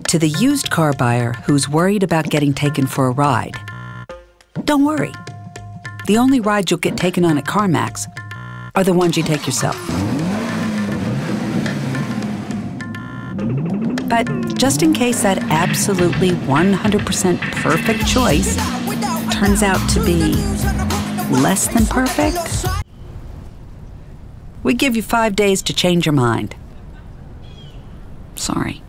To the used car buyer who's worried about getting taken for a ride, don't worry. The only rides you'll get taken on at CarMax are the ones you take yourself. But just in case that absolutely 100% perfect choice turns out to be less than perfect, we give you 5 days to change your mind. Sorry.